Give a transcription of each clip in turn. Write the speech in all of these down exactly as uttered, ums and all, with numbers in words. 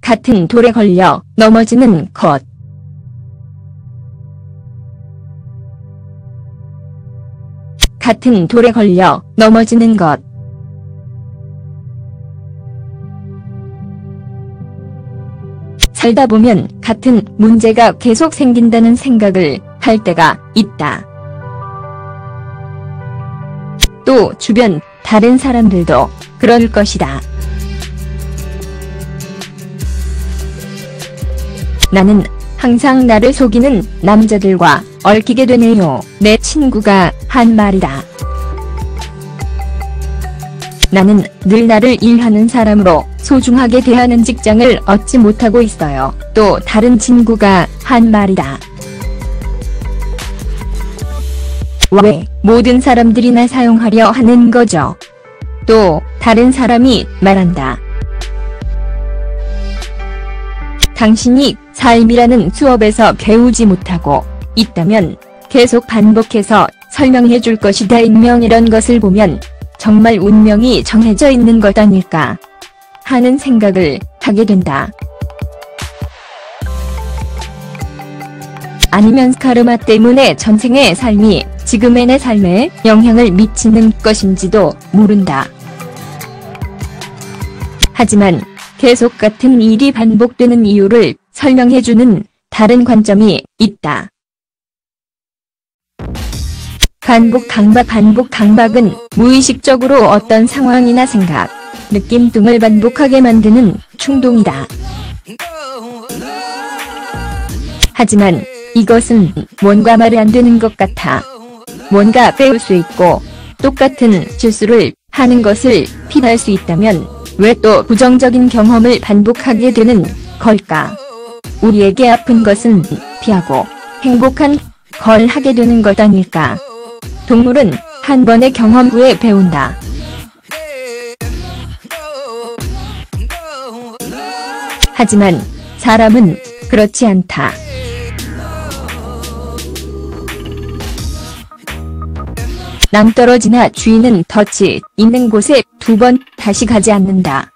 같은 돌에 걸려 넘어지는 것. 같은 돌에 걸려 넘어지는 것. 살다 보면 같은 문제가 계속 생긴다는 생각을 할 때가 있다. 또 주변 다른 사람들도 그럴 것이다. 나는 항상 나를 속이는 남자들과 얽히게 되네요. 내 친구가 한 말이다. 나는 늘 나를 일하는 사람으로 소중하게 대하는 직장을 얻지 못하고 있어요. 또 다른 친구가 한 말이다. 왜 모든 사람들이 날 사용하려 하는 거죠? 또 다른 사람이 말한다. 당신이 삶이라는 수업에서 배우지 못하고 있다면 계속 반복해서 설명해 줄 것이다. 익명 이런 것을 보면 정말 운명이 정해져 있는 것 아닐까 하는 생각을 하게 된다. 아니면 카르마 때문에 전생의 삶이 지금의 내 삶에 영향을 미치는 것인지도 모른다. 하지만 계속 같은 일이 반복되는 이유를 설명해주는 다른 관점이 있다. 반복 강박 반복 강박은 무의식적으로 어떤 상황이나 생각, 느낌 등을 반복하게 만드는 충동이다. 하지만 이것은 뭔가 말이 안 되는 것 같아. 뭔가 배울 수 있고 똑같은 실수를 하는 것을 피할 수 있다면 왜 또 부정적인 경험을 반복하게 되는 걸까? 우리에게 아픈 것은 피하고 행복한 걸 하게 되는 것 아닐까? 동물은 한 번의 경험 후에 배운다. 하지만 사람은 그렇지 않다. 낭떠러지나 쥐는 덫이 있는 곳에 두 번 다시 가지 않는다.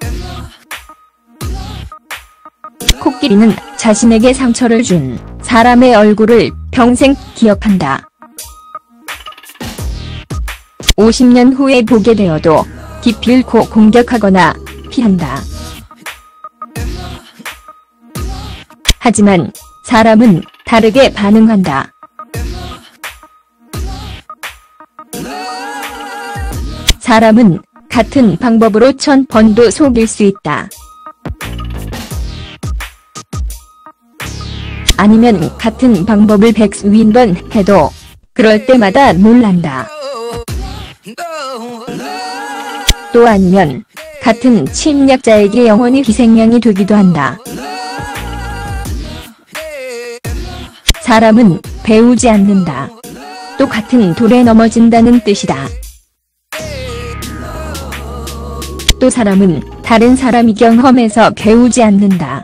코끼리는 자신에게 상처를 준 사람의 얼굴을 평생 기억한다. 오십 년 후에 보게 되어도 기필코 공격하거나 피한다. 하지만 사람은 다르게 반응한다. 사람은 같은 방법으로 천 번도 속일 수 있다. 아니면 같은 방법을 백수인 번 해도 그럴 때마다 놀란다. 또 아니면 같은 침략자에게 영원히 희생양이 되기도 한다. 사람은 배우지 않는다. 또 같은 돌에 넘어진다는 뜻이다. 또 사람은 다른 사람이 경험해서 배우지 않는다.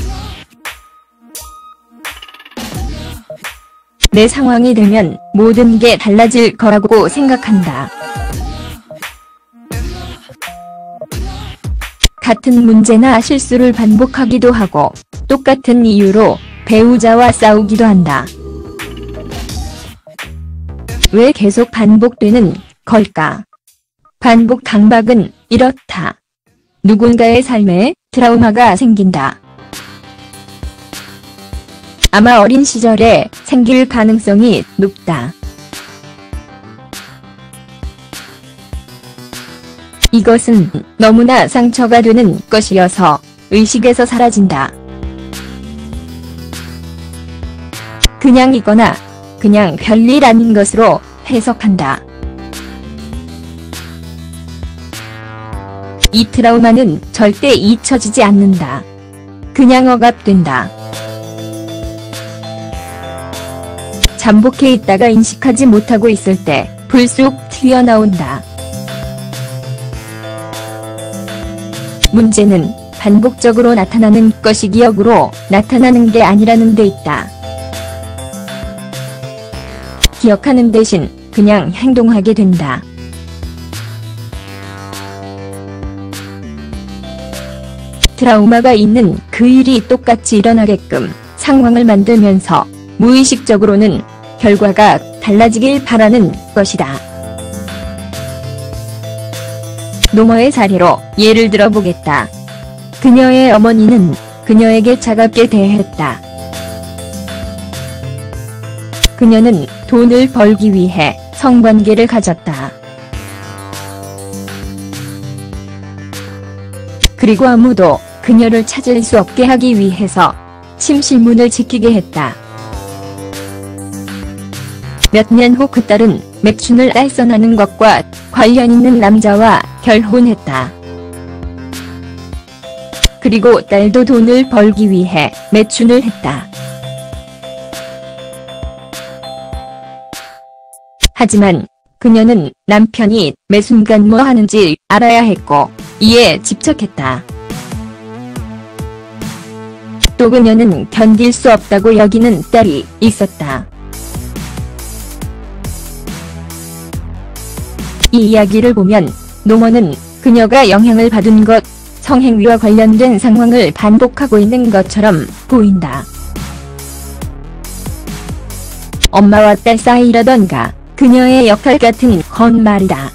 내 상황이 되면 모든 게 달라질 거라고 생각한다. 같은 문제나 실수를 반복하기도 하고 똑같은 이유로 배우자와 싸우기도 한다. 왜 계속 반복되는 걸까? 반복 강박은 이렇다. 누군가의 삶에 트라우마가 생긴다. 아마 어린 시절에 생길 가능성이 높다. 이것은 너무나 상처가 되는 것이어서 의식에서 사라진다. 그냥 이거나 그냥 별일 아닌 것으로 해석한다. 이 트라우마는 절대 잊혀지지 않는다. 그냥 억압된다. 잠복해 있다가 인식하지 못하고 있을 때 불쑥 튀어나온다. 문제는 반복적으로 나타나는 것이 기억으로 나타나는 게 아니라는 데 있다. 기억하는 대신 그냥 행동하게 된다. 트라우마가 있는 그 일이 똑같이 일어나게끔 상황을 만들면서 무의식적으로는 결과가 달라지길 바라는 것이다. 노모의 사례로 예를 들어보겠다. 그녀의 어머니는 그녀에게 차갑게 대했다. 그녀는 돈을 벌기 위해 성관계를 가졌다. 그리고 아무도 그녀를 찾을 수 없게 하기 위해서 침실문을 지키게 했다. 몇 년 후 그 딸은 매춘을 딸선하는 것과 관련 있는 남자와 결혼했다. 그리고 딸도 돈을 벌기 위해 매춘을 했다. 하지만 그녀는 남편이 매 순간 뭐 하는지 알아야 했고 이에 집착했다. 또 그녀는 견딜 수 없다고 여기는 딸이 있었다. 이 이야기를 보면 노모는 그녀가 영향을 받은 것, 성행위와 관련된 상황을 반복하고 있는 것처럼 보인다. 엄마와 딸 사이라던가 그녀의 역할 같은 건 말이다.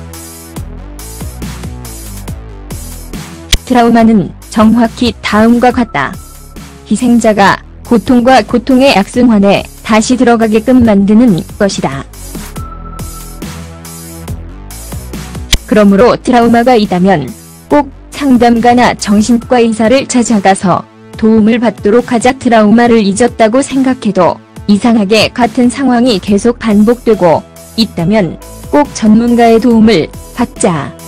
트라우마는 정확히 다음과 같다. 희생자가 고통과 고통의 악순환에 다시 들어가게끔 만드는 것이다. 그러므로 트라우마가 있다면 꼭 상담가나 정신과 의사를 찾아가서 도움을 받도록 하자. 트라우마를 잊었다고 생각해도 이상하게 같은 상황이 계속 반복되고 있다면 꼭 전문가의 도움을 받자.